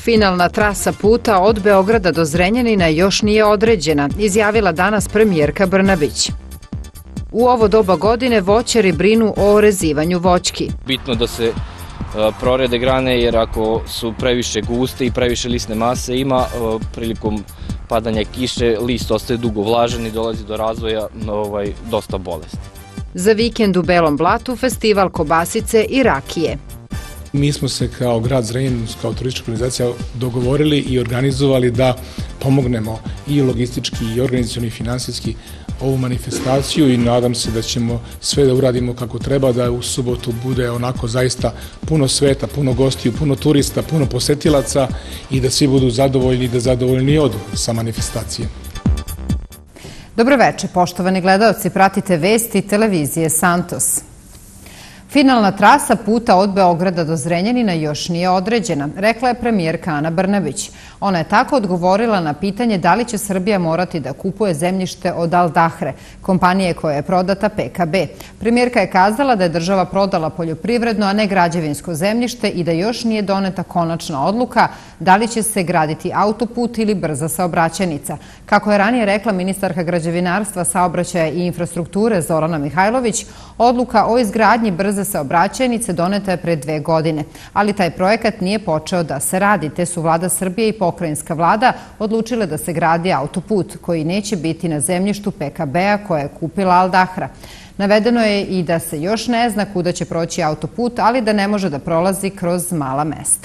Finalna trasa puta od Beograda do Zrenjanina još nije određena, izjavila danas premijerka Brnabić. U ovo doba godine voćari brinu o orezivanju voćki. Bitno da se prorede grane, jer ako su previše guste i previše lisne mase ima, prilikom padanja kiše list ostaje dugo vlažan i dolazi do razvoja dosta bolesti. Za vikend u Belom Blatu festival kobasice i rakije. Mi smo se kao grad Zrenjanin, kao turistička organizacija dogovorili i organizovali da pomognemo i logistički i organizacioni i finansijski ovu manifestaciju i nadam se da ćemo sve da uradimo kako treba, da u subotu bude onako zaista puno sveta, puno gostiju, puno turista, puno posetilaca i da svi budu zadovoljni i da zadovoljni odu sa manifestacije. Dobroveče, poštovani gledaoci, pratite vesti televizije Santos. Finalna trasa puta od Beograda do Zrenjanina još nije određena, rekla je premijerka Ana Brnabić. Ona je tako odgovorila na pitanje da li će Srbija morati da kupuje zemljište od Al Dahre, kompanije koja je prodata PKB. Premijerka je kazala da je država prodala poljoprivredno, a ne građevinsko zemljište i da još nije doneta konačna odluka da li će se graditi autoput ili brza saobraćajnica. Kako je ranije rekla ministarka građevinarstva, saobraćaja i infrastrukture Zorana Mihajlović, odluka o izgradnji brze saobraćajnice doneta je pre 2 godine, ali taj projekat nije počeo da se radi, te su vlada Srbije i pokrajinska vlada odlučile da se gradi autoput koji neće biti na zemljištu PKB-a koje je kupila Al Dahra. Navedeno je i da se još ne zna kuda će proći autoput, ali da ne može da prolazi kroz mala mesta.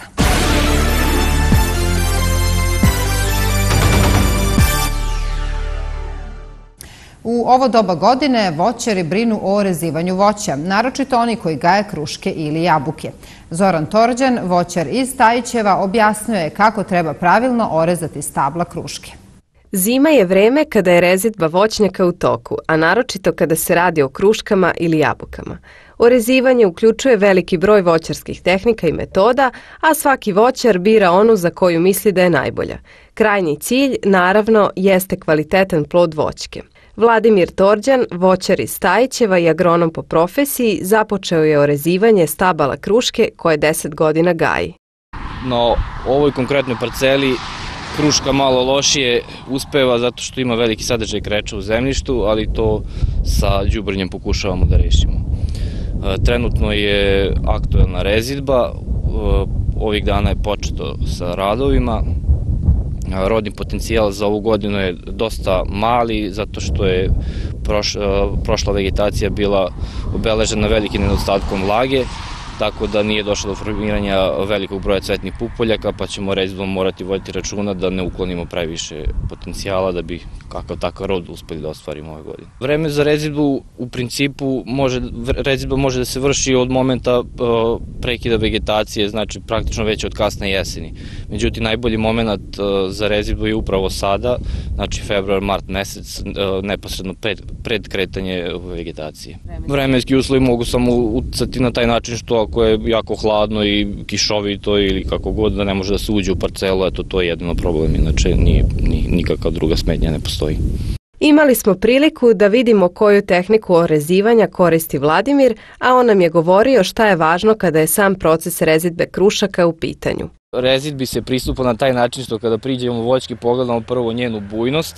U ovo doba godine voćari brinu o orezivanju voća, naročito oni koji gaje kruške ili jabuke. Zoran Torđan, voćar iz Tajićeva, objasnio je kako treba pravilno orezati stabla kruške. Zima je vreme kada je rezidba voćnjaka u toku, a naročito kada se radi o kruškama ili jabukama. Orezivanje uključuje veliki broj voćarskih tehnika i metoda, a svaki voćar bira onu za koju misli da je najbolja. Krajnji cilj, naravno, jeste kvalitetan plod voćke. Vladimir Torđan, voćar iz Tajićeva i agronom po profesiji, započeo je orezivanje stabala kruške koje 10 godina gaji. Na ovoj konkretnoj parceli kruška malo lošije uspeva zato što ima veliki sadržaj kreča u zemljištu, ali to sa đubrnjem pokušavamo da rešimo. Trenutno je aktuelna rezidba, ovih dana je početo sa radovima. Rodni potencijal za ovu godinu je dosta mali zato što je prošla vegetacija bila obeležena velikim nedostatkom vlage, tako da nije došlo do formiranja velikog broja cvetnih pupoljaka, pa ćemo rezidbom morati voditi računa da ne uklonimo previše potencijala da bi kakav takav rod uspeli da ostvarimo ove godine. Vreme za rezidbu u principu rezidba može da se vrši od momenta prekida vegetacije, znači praktično već od kasne jeseni. Međutim, najbolji moment za rezidbu je upravo sada, znači februar, mart mesec, neposredno pred kretanje vegetacije. Vremenski uslovi mogu samo uticati na taj način što ako je jako hladno i kišovito ili kako god da ne može da se uđe u parcelu, eto to je jedino problem, inače nikakva druga smetnja ne postoji. Imali smo priliku da vidimo koju tehniku orezivanja koristi Vladimir, a on nam je govorio šta je važno kada je sam proces rezidbe krušaka u pitanju. Rezidbi se pristupa na taj način što kada priđemo u voćki pogledamo prvo njenu bujnost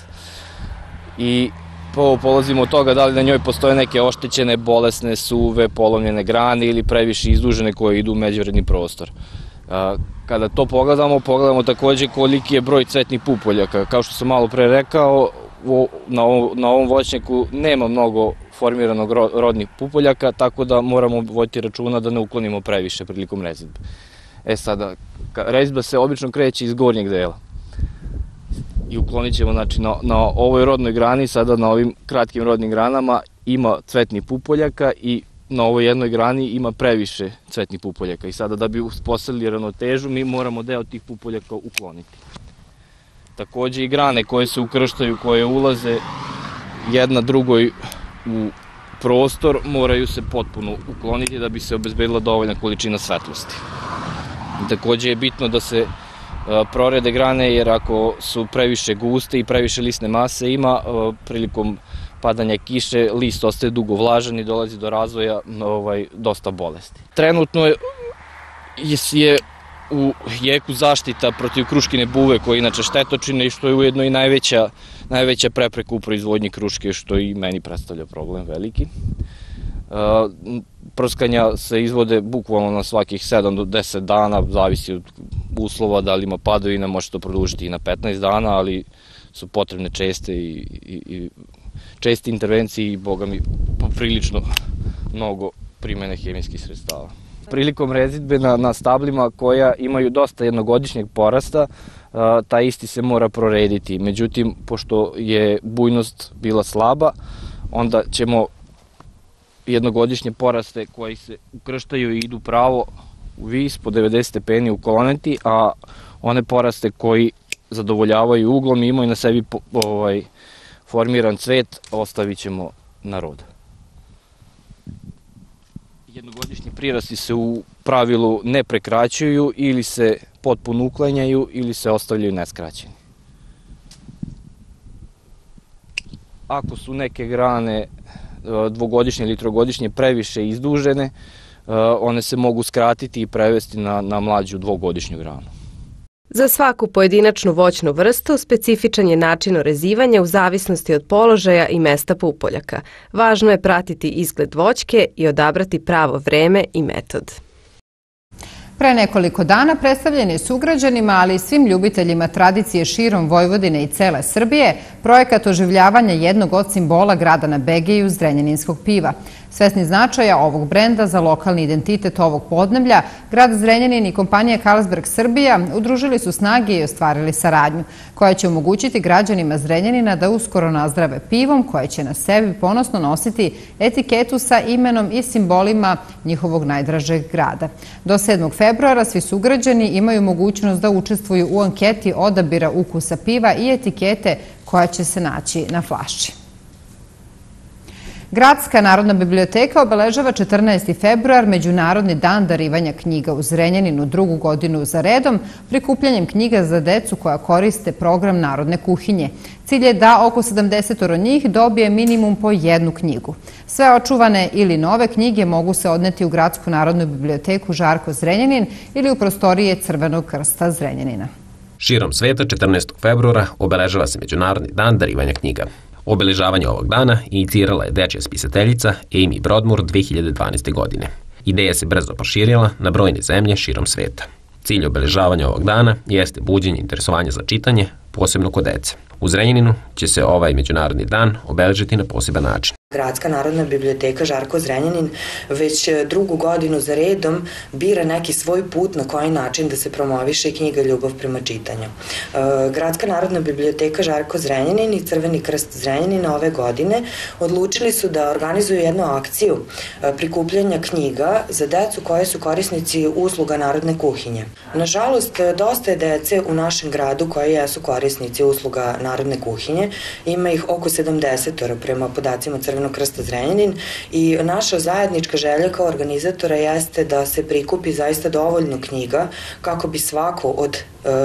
i polazimo od toga da li na njoj postoje neke oštećene, bolesne, suve, polomljene grane ili previše izdužene koje idu u međuredni prostor. Kada to pogledamo takođe koliki je broj cvetnih pupoljaka. Kao što sam malo pre rekao, na ovom voćnjaku nema mnogo formiranog rodnih pupoljaka, tako da moramo voditi računa da ne uklonimo previše prilikom rezidbe. Sada, rezidba se obično kreće iz gornjeg dela. I uklonit ćemo, znači na ovoj rodnoj grani, sada na ovim kratkim rodnim granama ima cvetnih pupoljaka i na ovoj jednoj grani ima previše cvetnih pupoljaka. I sada da bi uspostavili ravnotežu mi moramo deo tih pupoljaka ukloniti. Takođe i grane koje se ukrštaju, koje ulaze jedna drugoj u prostor, moraju se potpuno ukloniti da bi se obezbedila dovoljna količina svetlosti. Takođe je bitno da se prorede grane, jer ako su previše guste i previše lisne mase ima, prilikom padanja kiše list ostaje dugo vlažan i dolazi do razvoja dosta bolesti. Trenutno je u jeku zaštita protiv kruškine buve, koja je inače štetočina i što je ujedno i najveća prepreka u proizvodnji kruške, što i meni predstavlja problem veliki. Prskanja se izvode bukvalno na svakih 7 do 10 dana, zavisi od uslova, da li ima padavina, može to produžiti i na 15 dana, ali su potrebne česte intervencije i, boga mi, poprilično mnogo primene hemijskih sredstava. Prilikom rezidbe na stablima koja imaju dosta jednogodišnjeg porasta, taj isti se mora prorediti. Međutim, pošto je bujnost bila slaba, onda ćemo jednogodišnje poraste koji se ukrštaju i idu pravo u vis po 90 stepeni u koloneti, a one poraste koji zadovoljavaju uglom i imaju na sebi formiran cvet, ostavit ćemo na rod. Jednogodišnji prirasti se u pravilu ne prekraćuju ili se potpuno uklanjaju ili se ostavljaju neskraćeni. Ako su neke grane dvogodišnje ili trogodišnje previše izdužene, one se mogu skratiti i prevesti na mlađu dvogodišnju granu. Za svaku pojedinačnu voćnu vrstu specifičan je način orezivanja u zavisnosti od položaja i mesta pupoljaka. Važno je pratiti izgled voćke i odabrati pravo vreme i metod. Pre nekoliko dana predstavljen je sugrađanima, ali i svim ljubiteljima tradicije širom Vojvodine i cele Srbije, projekat oživljavanja jednog od simbola grada na Begeju, zrenjaninskog piva. Svesni značaja ovog brenda za lokalni identitet ovog podneblja, grad Zrenjanin i kompanija Carlsberg Srbija udružili su snage i ostvarili saradnju, koja će omogućiti građanima Zrenjanina da uskoro nazdrave pivom, koje će na sebi ponosno nositi etiketu sa imenom i simbolima njihovog najdražeg grada. Do 7. februara svi sugrađani imaju mogućnost da učestvuju u anketi odabira ukusa piva i etikete koja će se naći na flaši. Gradska narodna biblioteka obeležava 14. februar, Međunarodni dan darivanja knjiga u Zrenjaninu, drugu godinu za redom, prikupljanjem knjiga za decu koja koriste program Narodne kuhinje. Cilj je da oko 70 njih dobije minimum po jednu knjigu. Sve očuvane ili nove knjige mogu se odneti u Gradsku narodnu biblioteku Žarko Zrenjanin ili u prostorije Crvenog krsta Zrenjanina. Širom sveta 14. februara obeležava se Međunarodni dan darivanja knjiga. Obeležavanje ovog dana inicirala je dečja spisateljica Amy Broadmoor 2012. godine. Ideja se brzo proširila na brojne zemlje širom sveta. Cilj obeležavanja ovog dana jeste buđenje interesovanja za čitanje, posebno kod dece. U Zrenjaninu će se ovaj Međunarodni dan obeležiti na poseban način. Gradska narodna biblioteka Žarko Zrenjanin već drugu godinu za redom bira neki svoj put na koji način da se promoviše knjiga Ljubav prema čitanju. Gradska narodna biblioteka Žarko Zrenjanin i Crveni krst Zrenjanina ove godine odlučili su da organizuju jednu akciju prikupljanja knjiga za decu koje su korisnici usluga Narodne kuhinje. Nažalost, dosta je dece u našem gradu koje jesu korisnici usluga Narodne kuhinje. Ima ih oko 70 prema podacima Crvenog krsta Zrenjanin i naša zajednička želja kao organizatora jeste da se prikupi zaista dovoljno knjiga kako bi svako od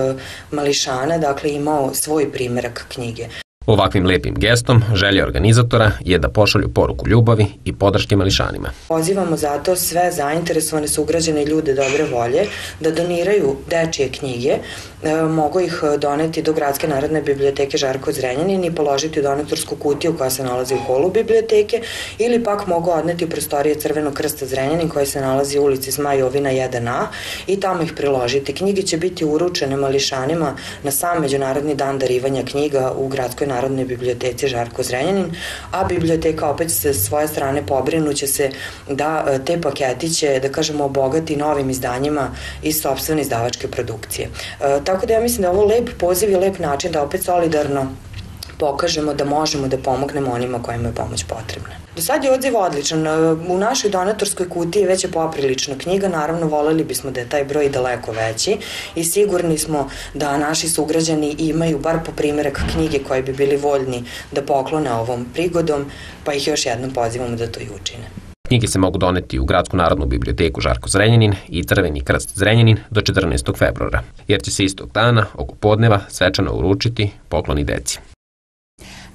mališana imao svoj primerak knjige. Ovakvim lepim gestom želja organizatora je da pošalju poruku ljubavi i podrške mališanima. Pozivamo zato sve zainteresovane sugrađane i ljude dobre volje da doniraju dečije knjige. Mogu ih doneti do Gradske narodne biblioteke Žarko Zrenjanin i položiti u donatorsku kutiju koja se nalazi u holu biblioteke ili pak mogu odneti u prostorije Crvenog krsta Zrenjanin koja se nalazi u ulici Zmaj Jovina 1A i tamo ih priložiti. Knjige će biti uručene mališanima na sam Međunarodni dan darivanja knjiga u Gradskoj narodnoj biblioteci Žarko Zrenjanin, a biblioteka opet sa svoje strane pobrinuće se da te paketiće, da kažemo, obogati novim izdanjima iz sopstvene izdavačke produkcije. Tako da ja mislim da je ovo lep poziv i lep način da opet solidarno pokažemo da možemo da pomognemo onima kojima je pomoć potrebna. Do sad je odziv odličan. U našoj donatorskoj kutiji već je poprilično knjiga, naravno voljeli bismo da je taj broj daleko veći i sigurni smo da naši sugrađani imaju bar po primerak knjige koje bi bili voljni da poklone ovom prigodom, pa ih još jednom pozivamo da to i učine. Knjige se mogu doneti u Gradsku narodnu biblioteku Žarko Zrenjanin i Crveni krst Zrenjanin do 14. februara, jer će se istog dana oko podneva svečano uručiti pokloni deci.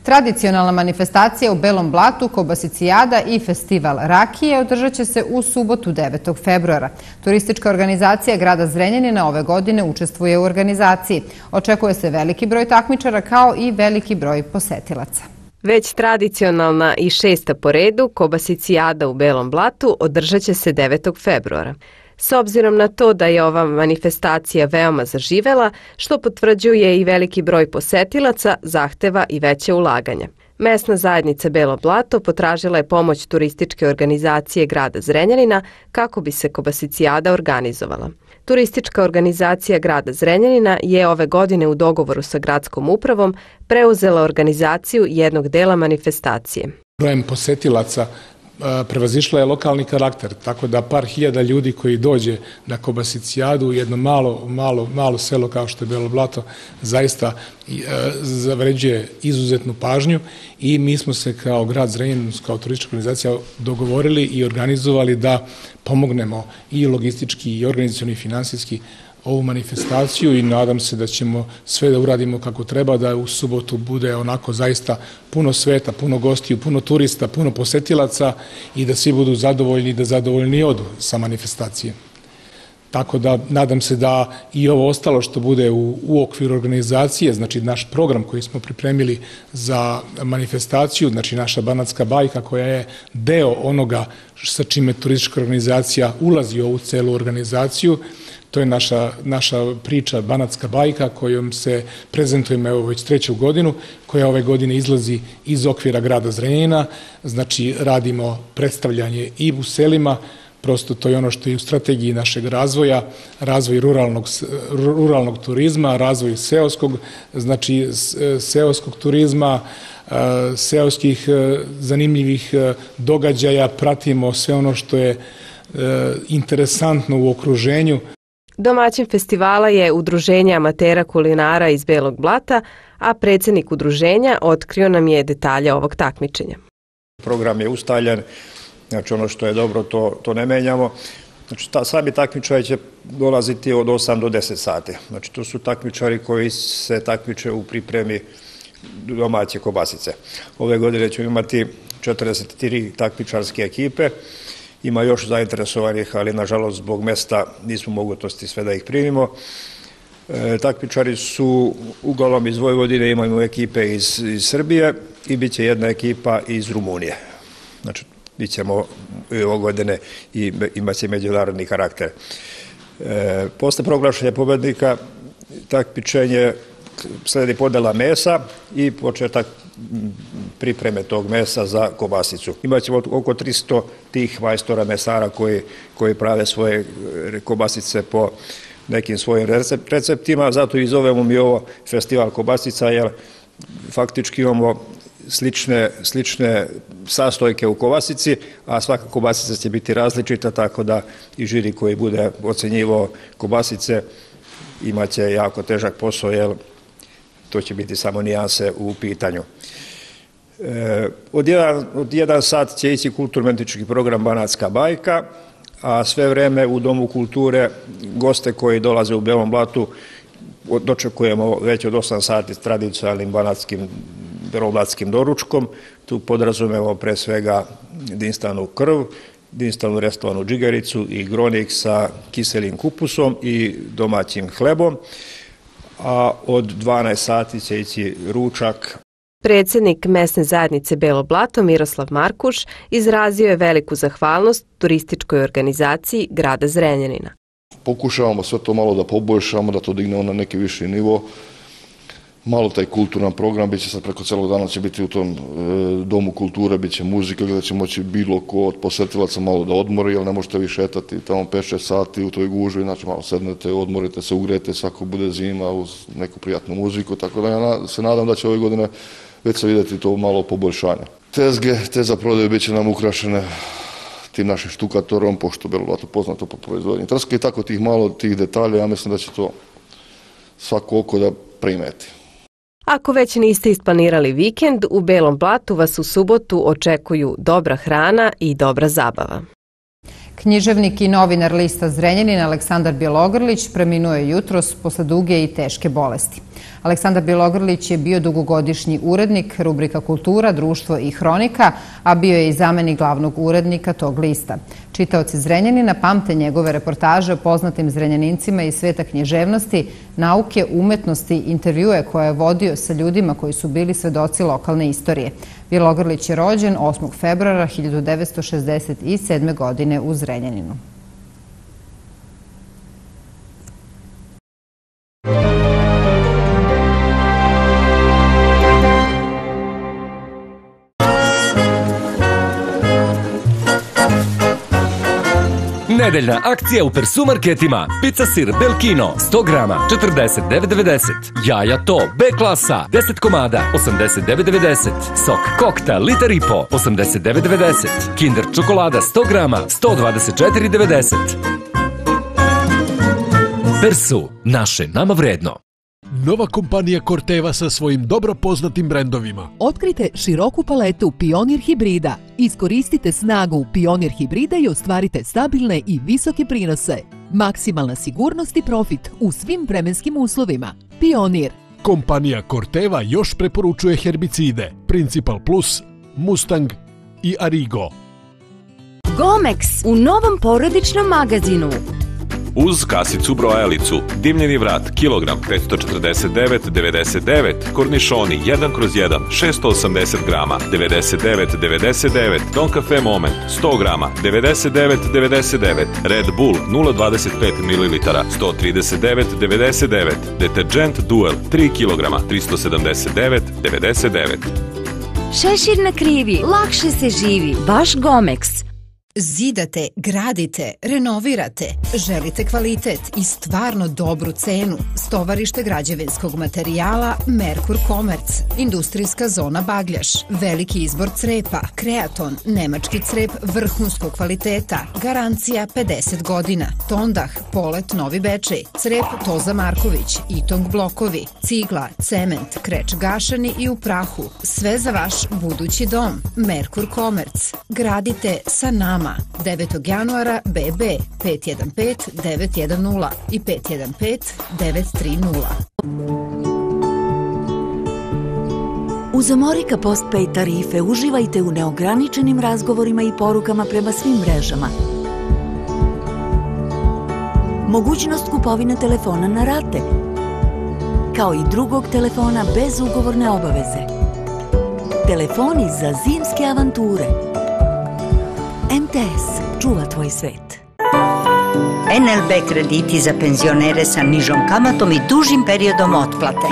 Tradicionalna manifestacija u Belom Blatu, Kobasicijada i festival rakije održat će se u subotu 9. februara. Turistička organizacija grada Zrenjanina ove godine učestvuje u organizaciji. Očekuje se veliki broj takmičara kao i veliki broj posetilaca. Već tradicionalna i 6. po redu Kobasicijada u Belom Blatu održat će se 9. februara. S obzirom na to da je ova manifestacija veoma zaživela, što potvrđuje i veliki broj posetilaca, zahteva i veće ulaganja. Mesna zajednica Belo Blato potražila je pomoć turističke organizacije grada Zrenjanina kako bi se Kobasicijada organizovala. Turistička organizacija grada Zrenjanina je ove godine u dogovoru sa gradskom upravom preuzela organizaciju jednog dela manifestacije. Brojem posetilaca prevazišla je lokalni karakter, tako da par hiljada ljudi koji dođe na Kobasicijadu, jedno malo selo kao što je Belo Blato, zaista zavređuje izuzetnu pažnju i mi smo se kao grad Zrenjanin, kao turistička organizacija dogovorili i organizovali da pomognemo i logistički i organizacioni i finansijski ovu manifestaciju i nadam se da ćemo sve da uradimo kako treba, da u subotu bude onako zaista puno sveta, puno gostiju, puno turista, puno posetilaca i da svi budu zadovoljni i da zadovoljni odu sa manifestacije. Tako da nadam se da i ovo ostalo što bude u okviru organizacije, znači naš program koji smo pripremili za manifestaciju, znači naša Banatska bajka koja je deo onoga sa čime turistička organizacija ulazi u ovu celu organizaciju. To je naša priča Banatska bajka kojom se prezentujemo evo već 3. godinu, koja ove godine izlazi iz okvira grada Zrenjanina. Znači radimo predstavljanje i u selima, prosto to je ono što je u strategiji našeg razvoja, razvoj ruralnog turizma, razvoj seoskog turizma, seoskih zanimljivih događaja, pratimo sve ono što je interesantno u okruženju. Domaćin festivala je Udruženje amatera kulinara iz Belog Blata, a predsjednik udruženja otkrio nam je detalje ovog takmičenja. Program je ustaljen, znači ono što je dobro to ne menjamo. Znači sami takmičari će dolaziti od 8 do 10 sati. Znači to su takmičari koji se takmiče u pripremi domaće kobasice. Ove godine ćemo imati 43 takmičarske ekipe. Ima još zainteresovanih, ali nažalost zbog mesta nismo mogućnosti sve da ih primimo. Takmičari su uglavnom iz Vojvodine, imamo ekipe iz Srbije i bit će jedna ekipa iz Rumunije. Znači, bit ćemo ove godine i imat će međunarodni karakter. Posle proglašenja pobednika takmičenje sledi podela mesa i početak pripreme tog mesa za kobasicu. Imaćemo oko 300 tih majstora mesara koji prave svoje kobasice po nekim svojim receptima, zato i zovemo mi ovo festival kobasica, jer faktički imamo slične sastojke u kobasici, a svaka kobasica će biti različita, tako da i žiri koji bude ocenjivao kobasice imaće jako težak posao, jer to će biti samo nijanse u pitanju. Od 1 sat će ići kulturno-umjetnički program Banatska bajka, a sve vreme u Domu kulture goste koji dolaze u Belom Blatu dočekujemo već od 8 sati s tradicionalnim beloblatskim doručkom. Tu podrazumemo pre svega dinstanu krv, dinstanu restovanu džigericu i gronik sa kiselim kupusom i domaćim hlebom, a od 12 sati će ići ručak. Predsjednik mesne zajednice Belo Blato Miroslav Markuš izrazio je veliku zahvalnost turističkoj organizaciji grada Zrenjanina. Pokušavamo sve to malo da poboljšamo, da to dignemo na neki viši nivo. Malo taj kulturan program, bit će sad preko celog dana, će biti u tom Domu kulture, bit će muzika gdje će moći bilo ko od posetilaca malo da odmori, jer ne možete vi šetati tamo 5-6 sati u toj gužvi, znači malo sednete, odmorite se, ugrete, svako bude zima uz neku prijatnu muziku, tako da ja se nadam da će ove godine već se vidjeti to malo poboljšanje. Te za prodaju bit će nam ukrašene tim našim štukatorom, pošto Belo Blato poznato po proizvodnji trske i tako tih detalja, ja mislim da će to svako oko da primeti. Ako već niste isplanirali vikend, u Belom Blatu vas u subotu očekuju dobra hrana i dobra zabava. Književnik i novinar lista Zrenjanin Aleksandar Bjelogrlić preminuo je jutros posle duge i teške bolesti. Aleksandar Bjelogrlić je bio dugogodišnji urednik rubrika Kultura, društvo i hronika, a bio je i zamenik glavnog urednika tog lista. Čitaoci Zrenjanina pamte njegove reportaže o poznatim Zrenjanincima iz sveta književnosti, nauke, umetnosti, intervjue koje je vodio sa ljudima koji su bili svedoci lokalne istorije. Bjelogrlić je rođen 8. februara 1967. godine u Zrenjaninu. Nedeljna akcija u Persumarketima. Pizza sir Belkino 100 grama 49,90. Jaja to B klasa 10 komada 89,90. Sok Kokta liter i po 89,90. Kinder čokolada 100 grama 124,90. Persu, naše nama vredno. Nova kompanija Corteva sa svojim dobro poznatim brendovima. Otkrite široku paletu Pionir hibrida. Iskoristite snagu Pionir hibrida i ostvarite stabilne i visoke prinose. Maksimalna sigurnost i profit u svim vremenskim uslovima. Pionir. Kompanija Corteva još preporučuje herbicide Principal Plus, Mustang i Arigo. Gomex u novom porodičnom magazinu. Uz kasicu brojalicu, dimljeni vrat, kilogram 549,99, kornišoni 1/1, 680 grama, 99,99, Don Cafe Moment, 100 grama, 99,99, Red Bull 0,25 ml, 139,99, Detergent Duel 3 kg, 379,99. Šešir na krivi, lakše se živi, baš Gomex. Zidate, gradite, renovirate, želite kvalitet i stvarno dobru cenu. Stovarište građevinskog materijala Merkur Komerc, industrijska zona Bagljaš, veliki izbor crepa, Kreaton, nemački crep vrhunskog kvaliteta, garancija 50 godina, Tondah, Polet, Novi Bečej, crep Toza Marković, Itong blokovi, cigla, cement, kreč gašani i u prahu, sve za vaš budući dom. Merkur Komerc, gradite sa nama. 9. januara BB 515-910 i 515-930. Uz Amorika Postpay tarife uživajte u neograničenim razgovorima i porukama prema svim mrežama. Mogućnost kupovine telefona na rate, kao i drugog telefona bez ugovorne obaveze. Telefoni za zimske avanture. MTS čuva tvoj svet. NLB krediti za penzionere sa nižom kamatom i dužim periodom otplate.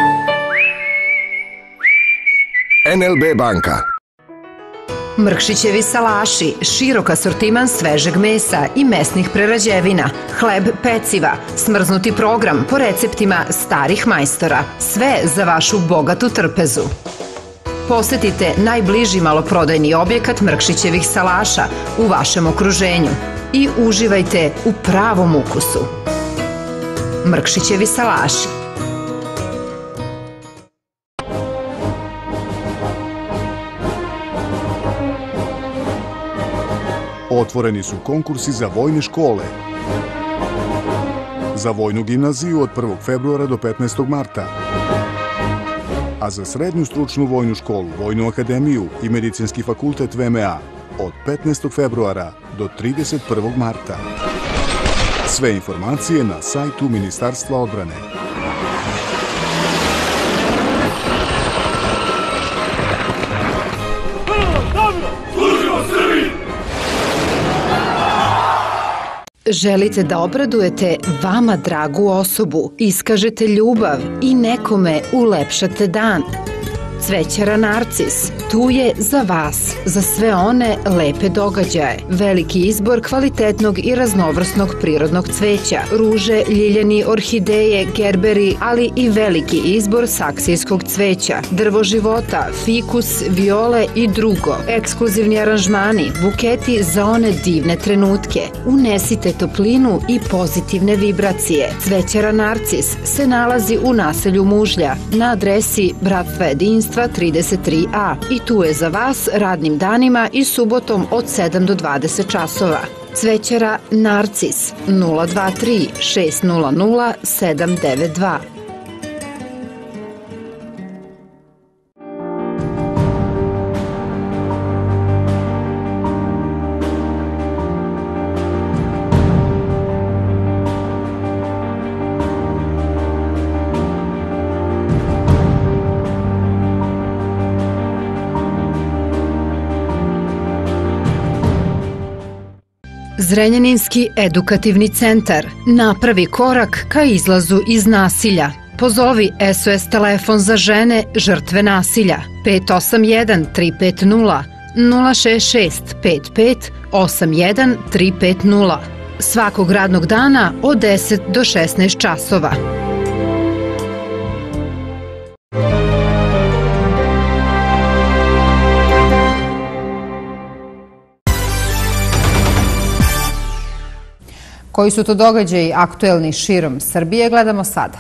NLB banka. Mrkšićevi salaši, širok asortiman svežeg mesa i mesnih prerađevina, hleb, peciva, smrznuti program po receptima starih majstora. Sve za vašu bogatu trpezu. Posetite najbliži maloprodajni objekat Mrkšićevih salaša u vašem okruženju i uživajte u pravom ukusu. Mrkšićevi salaši. Otvoreni su konkursi za vojne škole. Za vojnu gimnaziju od 1. februara do 15. marta. A za srednju stručnu vojnu školu, Vojnu akademiju i Medicinski fakultet VMA od 15. februara do 31. marta. Sve informacije na sajtu Ministarstva odbrane. Želite da obradujete vama dragu osobu, iskažete ljubav i nekome ulepšate dan? Cvećara Narcis tu je za vas, za sve one lepe događaje. Veliki izbor kvalitetnog i raznovrsnog prirodnog cveća, ruže, ljiljani, orhideje, gerberi, ali i veliki izbor saksijskog cveća, drvo života, fikus, viole i drugo. Ekskluzivni aranžmani, buketi za one divne trenutke. Unesite toplinu i pozitivne vibracije. Cvećara Narcis se nalazi u naselju Mužlja na adresi Bratstva jedinstva Ministarstva 33A i tu je za vas radnim danima i subotom od 7 do 20 časova. Cvećara Narcis 023 600 792. Zrenjaninski edukativni centar. Napravi korak ka izlazu iz nasilja. Pozovi SOS telefon za žene žrtve nasilja 581 350 066 55 81 350 svakog radnog dana od 10 do 16 časova. Koji su to događaji aktuelni širom Srbije, gledamo sada.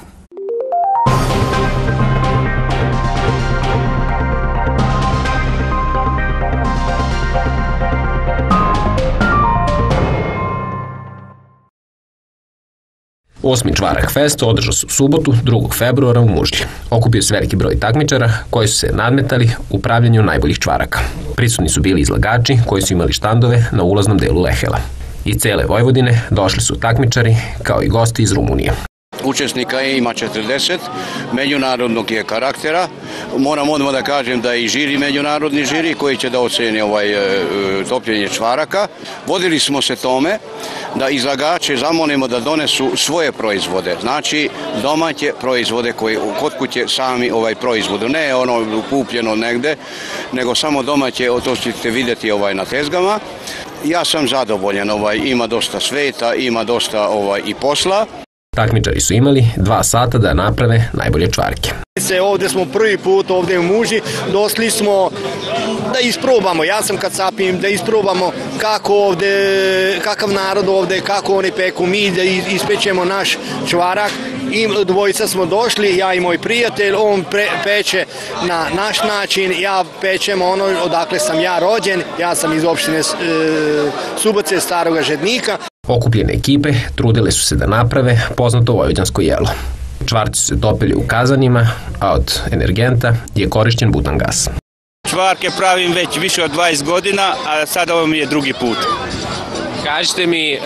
Osmi Čvarak Fest održao se u subotu, 2. februara u Mužlji. Okupio se veliki broj takmičara koji su se nadmetali u pravljenju najboljih čvaraka. Prisutni su bili izlagači koji su imali štandove na ulaznom delu Lehela. Iz cele Vojvodine došli su takmičari kao i gosti iz Rumunije. Učesnika ima 40, međunarodnog je karaktera. Moram odmah da kažem da je i žiri, međunarodni žiri koji će da oceni topljenje čvaraka. Vodili smo se tome da izlagače zamolimo da donesu svoje proizvode, znači domaće proizvode koji kod kuće sami proizvodu, ne ono kupljeno negde, nego samo domaće, to ćete vidjeti na tezgama. Ja sam zadovoljan, ima dosta sveta, ima dosta i posla. Takmičari su imali 2 sata da naprave najbolje čvarke. Ovdje smo prvi put ovdje u Mužji, došli smo da isprobamo, ja sam kad sapim, da isprobamo kako ovdje, kakav narod ovdje, kako oni peku, mi da ispećemo naš čvarak. I dvojica smo došli, ja i moj prijatelj, on peče na naš način, ja pečem ono odakle sam ja rođen, ja sam iz opštine Subotice, Staroga Žednika. Okupljene ekipe trudile su se da naprave poznato vojvođansko jelo. Čvarci su se topili u kazanima, a od energenta je korišćen butan gas. Čvarke pravim već više od 20 godina, a sada ovo mi je drugi put. Kažite mi,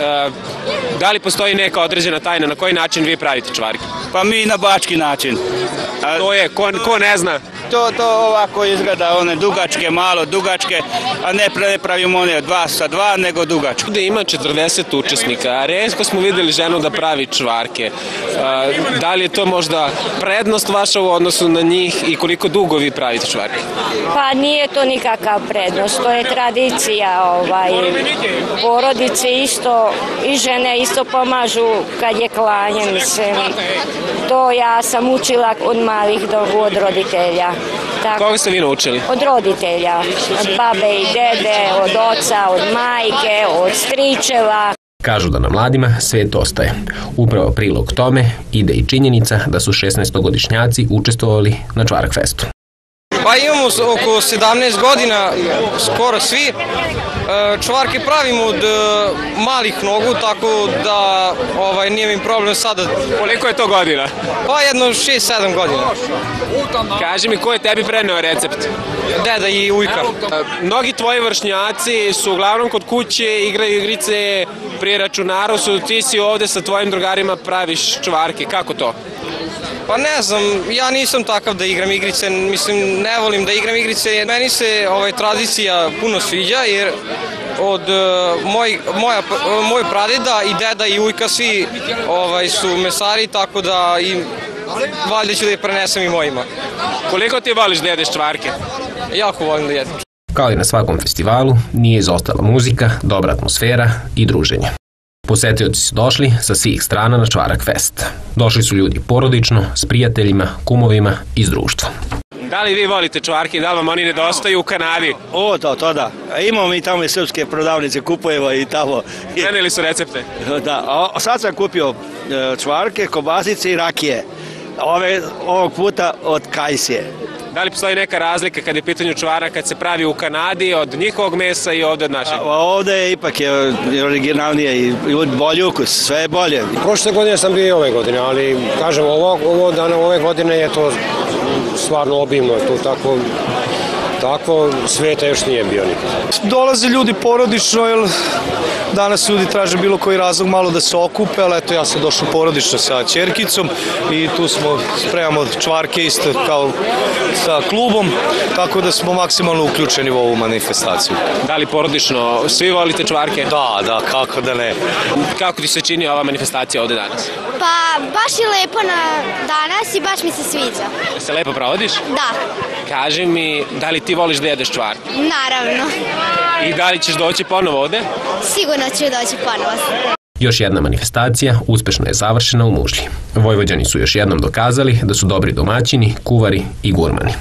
da li postoji neka određena tajna na koji način vi pravite čvarke? Pa mi na bački način. To je, ko ne zna? To ovako izgleda, one dugačke, malo dugačke, a ne pravimo one 2 sa 2, nego dugačke. Ovdje ima 40 učesnika, a retko smo vidjeli ženu da pravi čvarke. Da li je to možda prednost vaša u odnosu na njih i koliko dugo vi pravite čvarke? Pa nije to nikakav prednost, to je tradicija, porodice isto i žene isto pomažu kad je klanje, mislim. To ja sam učila od malih od roditelja. Koga ste vi naučili? Od roditelja, od babe i dede, od oca, od majke, od stričeva. Kažu da na mladima svet ostaje. Upravo prilog tome ide i činjenica da su 16-godišnjaci učestvovali na Čvarak Festu. Pa imamo oko 17 godina, skoro svi. Čvarke pravimo od malih nogu, tako da nije mi problem sada. Koliko je to godina? Pa jedno 6-7 godina. Kaži mi, ko je tebi preneo recept? Deda i ujka. Mnogi tvoji vršnjaci su uglavnom kod kuće, igraju igrice pri računaru, ti si ovde sa tvojim drugarima praviš čvarke, kako to? Pa ne znam, ja nisam takav da igram igrice, mislim ne volim da igram igrice, meni se tradicija puno sviđa jer od moj pradeda i deda i ujka svi su mesari, tako da valjda ću da je prenesem i mojima. Koliko ti voliš da jedeš čvarke? Jako volim da jedem. Kao i na svakom festivalu, nije izostala muzika, dobra atmosfera i druženje. Posetioci su došli sa svih strana na Čvarak Fest. Došli su ljudi porodično, s prijateljima, kumovima i s društvom. Da li vi volite čvarke, da li vam oni nedostaju u Kanadi? To da. Imamo mi tamo i srpske prodavnice, kupujemo i tamo. Preneli su recepte? Da, a sad sam kupio čvarke, kobasice i rakije. Ovog puta od kajsije. Da li postoji neka razlika kada je pitanju čvarak kad se pravi u Kanadi od njihovog mesa i ovde od našeg? Ovde je ipak originalnije i bolji ukus, sve je bolje. Prošle godine sam bio i ove godine, ali kažem, ove godine je to stvarno obimno, to tako sveta još nije bio nikad. Dolaze ljudi porodično, jer danas ljudi traže bilo koji razlog malo da se okupe, ali eto ja sam došao porodično sa ćerkicom i tu spremamo čvarke isto kao sa klubom, tako da smo maksimalno uključeni u ovu manifestaciju. Da li porodično svi volite čvarke? Da, kako da ne. Kako ti se čini ova manifestacija ovde danas? Pa baš je lepo danas i baš mi se sviđa. Se lepo provodiš? Da. Kaži mi, da li ti voliš da jedeš čvarke? Naravno. I da li ćeš doći ponovo ovde? Sigurno ću doći ponovo. Još jedna manifestacija uspešno je završena u Mužlji. Vojvođani su još jednom dokazali da su dobri domaćini, kuvari i gurmani.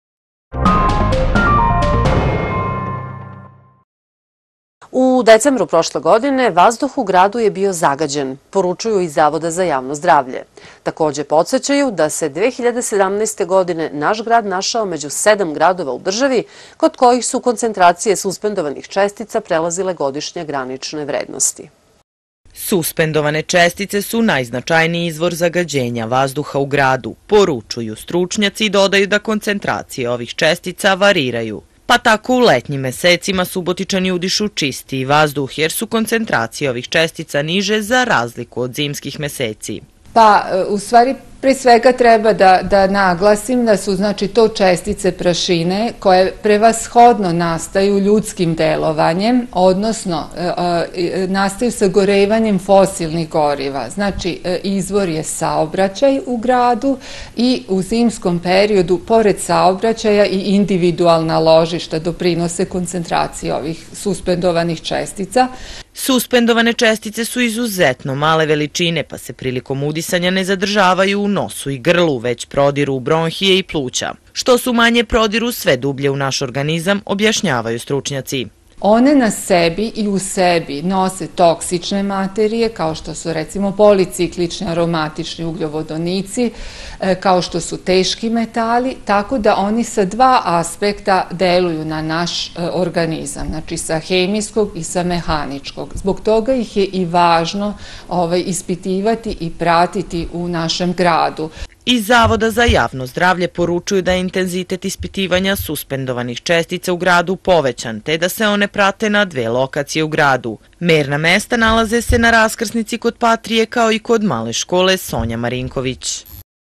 U decembru prošle godine vazduh u gradu je bio zagađen, poručuju iz Zavoda za javno zdravlje. Takođe podsjećaju da se 2017. godine naš grad našao među 7 gradova u državi kod kojih su koncentracije suspendovanih čestica prelazile godišnje granične vrednosti. Suspendovane čestice su najznačajniji izvor zagađenja vazduha u gradu, poručuju stručnjaci i dodaju da koncentracije ovih čestica variraju. Pa tako u letnjim mesecima Subotičani udišu čistiji vazduh jer su koncentracije ovih čestica niže za razliku od zimskih meseci. Pa, u stvari, pre svega treba da naglasim da su, znači, to čestice prašine koje prevashodno nastaju ljudskim delovanjem, odnosno nastaju sagorevanjem fosilnih goriva. Znači, izvor je saobraćaj u gradu i u zimskom periodu, pored saobraćaja i individualna ložišta doprinose koncentraciji ovih suspendovanih čestica. Suspendovane čestice su izuzetno male veličine, pa se prilikom udisanja ne zadržavaju u nosu i grlu, već prodiru u bronhije i pluća. Što su manje prodiru sve dublje u naš organizam, objašnjavaju stručnjaci. One na sebi i u sebi nose toksične materije, kao što su recimo policiklični aromatični ugljovodonici, kao što su teški metali, tako da oni sa dva aspekta deluju na naš organizam, znači sa hemijskog i sa mehaničkog. Zbog toga ih je i važno ispitivati i pratiti u našem gradu. Iz Zavoda za javno zdravlje poručuju da je intenzitet ispitivanja suspendovanih čestica u gradu povećan, te da se one prate na 2 lokacije u gradu. Merna mesta nalaze se na raskrsnici kod Patrije kao i kod male škole Sonja Marinković.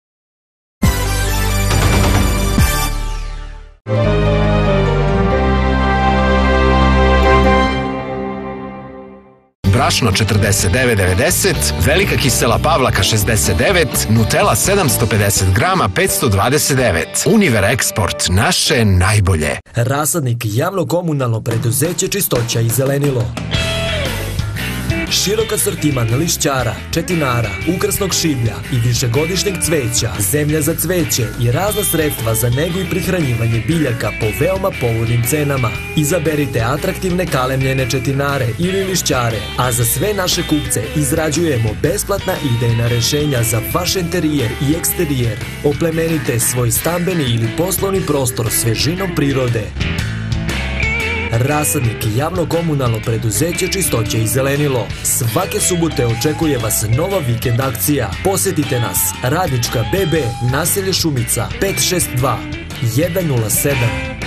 Brašno 49,90, velika kisela pavlaka 69, Nutella 750 grama 529. Univer Eksport, naše najbolje. Rasadnik javno komunalno preduzeće Čistoća i zelenilo. Širok asortiman lišćara, četinara, ukrasnog šiblja i višegodišnjeg cveća, zemlja za cveće i razna sredstva za negu i prihranjivanje biljaka po veoma povoljnim cenama. Izaberite atraktivne kalemljene četinare ili lišćare, a za sve naše kupce izrađujemo besplatna idejna rešenja za vaš interijer i eksterijer. Oplemenite svoj stambeni ili poslovni prostor svežinom prirode. Rasadnik i javno komunalno preduzeće Čistoće i zelenilo. Svake subote očekuje vas nova vikend akcija. Posjetite nas, Radnička BB, naselje Šumica, 562 107.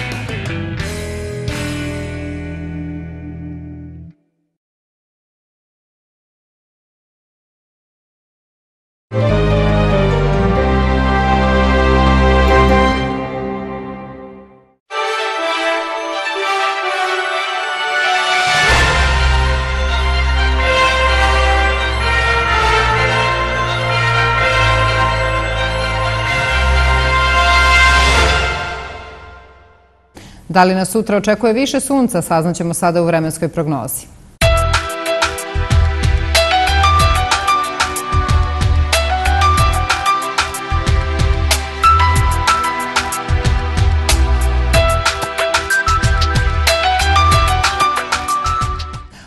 Da li nas sutra očekuje više sunca, saznaćemo sada u vremenskoj prognozi.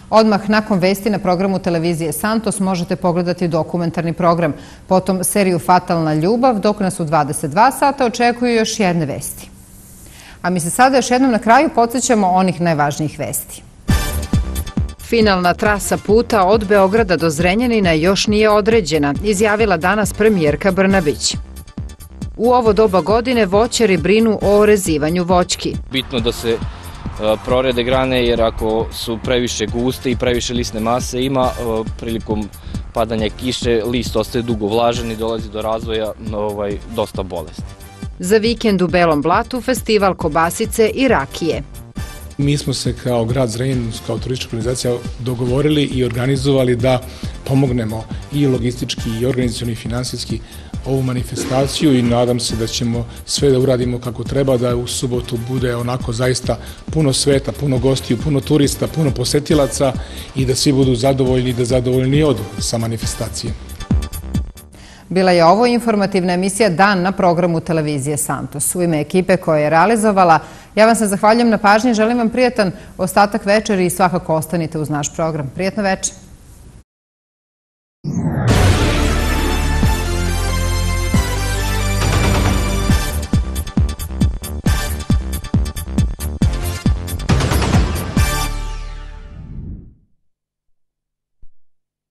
Odmah nakon vesti na programu televizije Santos možete pogledati dokumentarni program, potom seriju Fatalna ljubav, dok nas u 22 sata očekuju još jedne vesti. A mi se sada još jednom na kraju podsjećamo onih najvažnijih vesti. Finalna trasa puta od Beograda do Zrenjanina još nije određena, izjavila danas premijerka Brnabić. U ovo doba godine voćari brinu o orezivanju voćki. Bitno da se prorede grane, jer ako su previše guste i previše lisne mase ima, prilikom padanja kiše list ostaje dugo vlažan i dolazi do razvoja dosta bolesti. Za vikend u Belom Blatu festival kobasice i rakije. Mi smo se kao grad Zrenjanin, kao turistička organizacija dogovorili i organizovali da pomognemo i logistički i organizacioni i finansijski ovu manifestaciju i nadam se da ćemo sve da uradimo kako treba, da u subotu bude onako zaista puno sveta, puno gostiju, puno turista, puno posetilaca i da svi budu zadovoljni i da zadovoljni odu sa manifestacije. Bila je ovo informativna emisija Dan na programu televizije Santos. U ime ekipe koja je realizovala, ja vam se zahvaljujem na pažnji, želim vam prijatan ostatak večeri i svakako ostanite uz naš program. Prijatno večer.